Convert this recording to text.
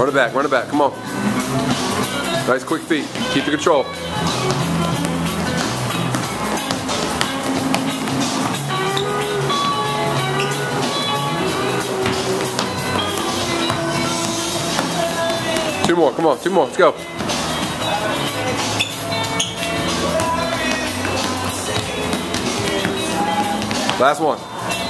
Run it back, run it back. Come on. Nice quick feet. Keep the control. Two more, come on, two more, let's go. Last one.